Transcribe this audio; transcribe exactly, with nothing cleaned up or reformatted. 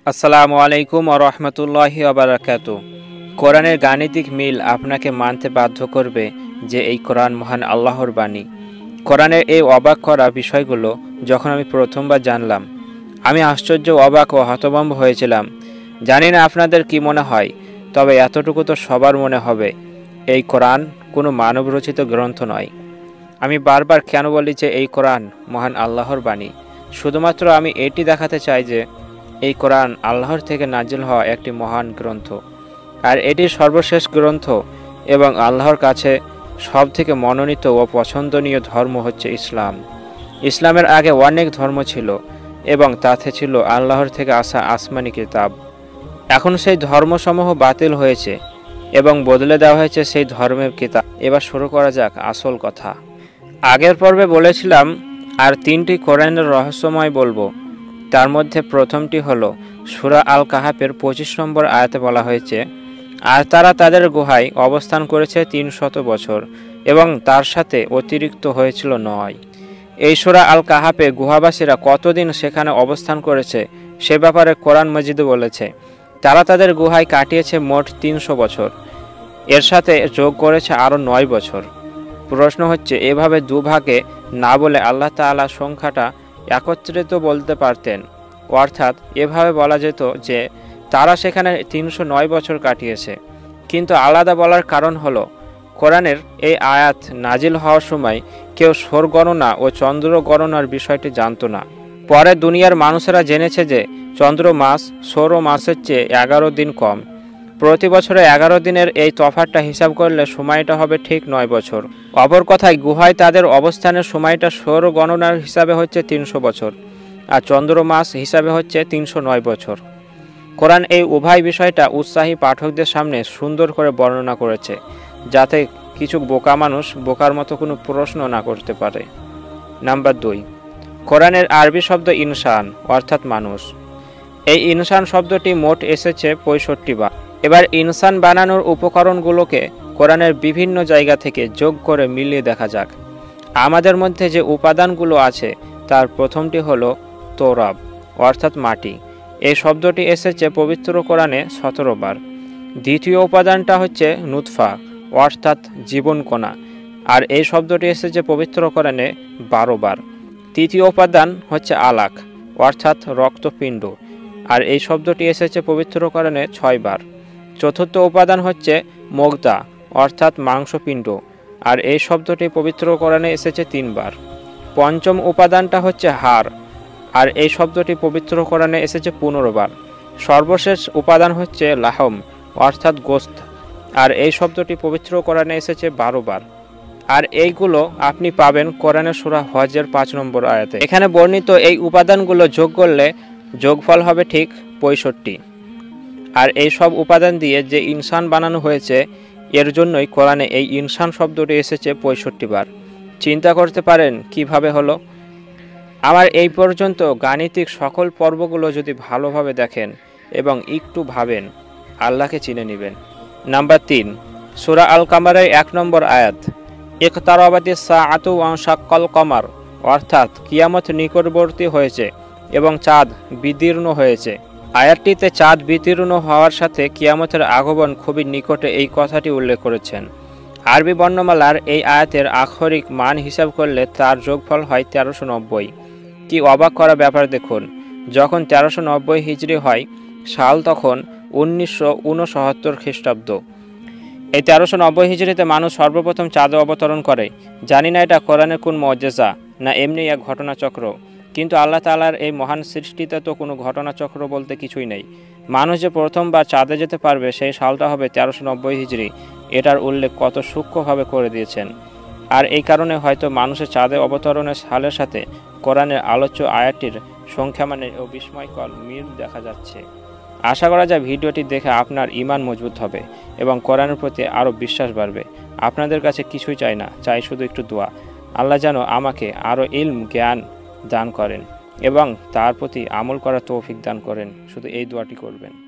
আসসালামু আলাইকুম ওয়া রাহমাতুল্লাহি ওয়া বারাকাতুহু। কোরআনের গাণিতিক মিল আপনাকে মানতে বাধ্য করবে যে এই কোরআন মহান আল্লাহর বাণী। কোরআনের এই অবাক করা বিষয়গুলো যখন আমি প্রথমবার জানলাম, আমি আশ্চর্য, অবাক ও হতভম্ব হয়েছিলাম। জানি না আপনাদের কি মনে হয়, তবে এতটুকু তো সবার মনে হবে, এই কোরআন কোনো মানবরচিত গ্রন্থ নয়। আমি বারবার কেন বলি যে এই কোরআন মহান আল্লাহর বাণী? শুধুমাত্র আমি এটি দেখাতে চাই যে এই কোরআন আল্লাহর থেকে নাজিল হওয়া একটি মহান গ্রন্থ, আর এটি সর্বশেষ গ্রন্থ এবং আল্লাহর কাছে সব থেকে মনোনীত ও পছন্দনীয় ধর্ম হচ্ছে ইসলাম। ইসলামের আগে অনেক ধর্ম ছিল এবং তাতে ছিল আল্লাহর থেকে আসা আসমানি কিতাব। এখন সেই ধর্মসমূহ বাতিল হয়েছে এবং বদলে দেওয়া হয়েছে সেই ধর্মের কিতাব। এবার শুরু করা যাক আসল কথা। আগের পর্বে বলেছিলাম আর তিনটি কোরআনের রহস্যময় বলবো। তার মধ্যে প্রথমটি হলো সূরা আল কাহাফের পঁচিশ নম্বর আয়াতে বলা হয়েছে, আর তারা তাদের গুহায় অবস্থান করেছে তিন শত বছর এবং তার সাথে অতিরিক্ত হয়েছিল নয়। এই সূরা আল কাহাফে গুহাবাসীরা কতদিন সেখানে অবস্থান করেছে সে ব্যাপারে কোরআন মজিদে বলেছে, তারা তাদের গুহায় কাটিয়েছে মোট তিনশো বছর, এর সাথে যোগ করেছে আরও নয় বছর। প্রশ্ন হচ্ছে, এভাবে দুভাগে না বলে আল্লাহ তাআলা সংখ্যাটা একত্রিত বলতে পারতেন, অর্থাৎ এভাবে বলা যেত যে তারা সেখানে তিনশো নয় বছর কাটিয়েছে। কিন্তু আলাদা বলার কারণ হলো কোরআনের এই আয়াত নাজিল হওয়ার সময় কেউ সৌর গণনা ও চন্দ্র গণনার বিষয়টি জানত না। পরে দুনিয়ার মানুষেরা জেনেছে যে চন্দ্র মাস সৌর মাসের চেয়ে এগারো দিন কম। প্রতি বছরে এগারো দিনের এই তফাৎটা হিসাব করলে সময়টা হবে ঠিক নয় বছর। অপর কথায় গুহায় তাদের অবস্থানের সময়টা সৌর গণনার হিসাবে হচ্ছে তিনশো বছর, আর চন্দ্র মাস হিসাবে হচ্ছে তিনশো নয় বছর। কোরআন এই উভয় বিষয়টা উৎসাহী পাঠকদের সামনে সুন্দর করে বর্ণনা করেছে, যাতে কিছু বোকা মানুষ বোকার মতো কোনো প্রশ্ন না করতে পারে। নাম্বার দুই, কোরআনের আরবি শব্দ ইনসান, অর্থাৎ মানুষ। এই ইনসান শব্দটি মোট এসেছে পঁয়ষট্টি বার। এবার ইনসান বানানোর উপকরণগুলোকে কোরআনের বিভিন্ন জায়গা থেকে যোগ করে মিলিয়ে দেখা যাক। আমাদের মধ্যে যে উপাদানগুলো আছে তার প্রথমটি হলো তোরাব, অর্থাৎ মাটি। এই শব্দটি এসেছে পবিত্র কোরআনে সতেরো বার। দ্বিতীয় উপাদানটা হচ্ছে নুতফা, অর্থাৎ জীবনকণা, আর এই শব্দটি এসেছে পবিত্র কোরআনে বারো বার। তৃতীয় উপাদান হচ্ছে আলাক, অর্থাৎ রক্তপিণ্ড, আর এই শব্দটি এসেছে পবিত্র কোরআনে ছয় বার। চতুর্থ উপাদান হচ্ছে মুগদা, অর্থাৎ মাংসপিণ্ড, আর এই শব্দটি পবিত্র কোরআনে এসেছে তিনবার। পঞ্চম উপাদানটা হচ্ছে হাড়, আর এই শব্দটি পবিত্র কোরআনে এসেছে পনেরো বার। সর্বশেষ উপাদান হচ্ছে লাহম, অর্থাৎ গোস্ত, আর এই শব্দটি পবিত্র কোরআনে এসেছে বারো বার। আর এইগুলো আপনি পাবেন কোরআনের সূরা হজের পাঁচ নম্বর আয়াতে। এখানে বর্ণিত এই উপাদানগুলো যোগ করলে যোগফল হবে ঠিক পঁয়ষট্টি। আর এই সব উপাদান দিয়ে যে ইনসান বানানো হয়েছে, এর জন্যই কোরআনে এই ইনসান শব্দটি এসেছে পঁয়ষট্টি বার। চিন্তা করতে পারেন কিভাবে হলো? আমার এই পর্যন্ত গাণিতিক সকল পর্বগুলো যদি ভালোভাবে দেখেন এবং একটু ভাবেন, আল্লাহকে চিনে নেবেন। নাম্বার তিন, সূরা আল কামারের এক নম্বর আয়াত, ইকতারাবাতিস সাআতু ওয়ানশাক্কাল কমার, অর্থাৎ কিয়ামত নিকটবর্তী হয়েছে এবং চাঁদ বিদীর্ণ হয়েছে। আয়াতটিতে চাঁদ বিদীর্ণ হওয়ার সাথে কিয়ামতের আগমন খুবই নিকটে এই কথাটি উল্লেখ করেছেন। আরবি বর্ণমালার এই আয়াতের আক্ষরিক মান হিসাব করলে তার যোগফল হয় তেরোশো নব্বই। কি অবাক করা ব্যাপার দেখুন, যখন তেরোশো নব্বই হিজরি হয় সাল, তখন উনিশশো উনসত্তর খ্রিস্টাব্দ। এই তেরোশো নব্বই হিজড়িতে মানুষ সর্বপ্রথম চাঁদে অবতরণ করে। জানি না এটা কোরআনের কোন মুজিজা না এমনি এক ঘটনাচক্র, কিন্তু আল্লাহ তাআলার এই মহান সৃষ্টিতে তো কোনো ঘটনাচক্র বলতে কিছুই নেই। মানুষ যে প্রথমবার চাঁদে যেতে পারবে সেই সালটা হবে তেরোশো নব্বই হিজড়ি, এটার উল্লেখ কত সূক্ষ্মভাবে করে দিয়েছেন। আর এই কারণে হয়তো মানুষের চাঁদে অবতরণের সালের সাথে কোরআনের আলোচ্য আয়াতটির সংখ্যামানের ও বিস্ময়কর মিল দেখা যাচ্ছে। আশা করা যায় ভিডিওটি দেখে আপনার ঈমান মজবুত হবে এবং কোরআনের প্রতি আরও বিশ্বাস বাড়বে। আপনাদের কাছে কিছুই চাই না, চাই শুধু একটু দোয়া। আল্লাহ যেন আমাকে আরও ইলম জ্ঞান দান করেন এবং তার প্রতি আমল করার তৌফিক দান করেন। শুধু এই দোয়াটি করবেন।